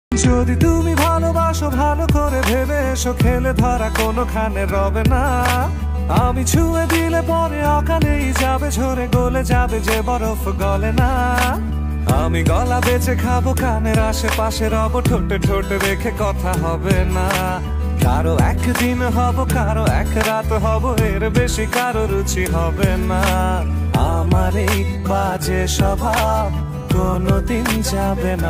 যদি তুমি ভালোবাসো ভালো করে ভেবে এসো, খেলে ধরা কোনোখানে রবে না। আমি ছুঁয়ে দিলে পরে অকালেই যাবে ঝরে, গলে যাবে যে বরফ গলে না। আমি গলা বেঁচে খাবো, কানের আশেপাশে রব, ঠোঁটে ঠোঁটে রেখে কথা হবে না। কারো একদিন হব, কারো এক রাত হব, এর বেশি কারো রুচি হবে না। আমার এই বাজে স্বভাব কোনোদিন যাবে না।